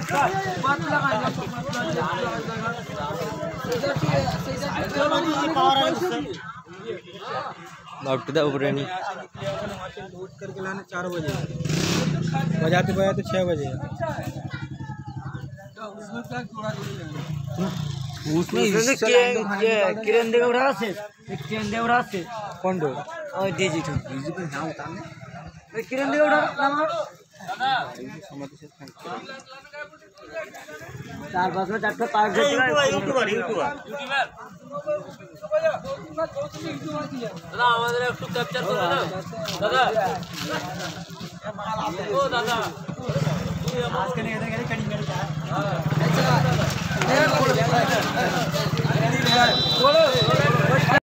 बाप टू ऊपर करके लाने 4 बजे बजाते बजाते 6 बजे उसमें किरण देवरा से कौन दो और डिजिटल पे नाम उतारने किरण देवरा नाम 4-5 में 4 5 यूट्यूबर দাদা আমাদের একটু ক্যাপচার করো দাদা ও দাদা আজকে নিয়ে গেলে কড়ি মেরে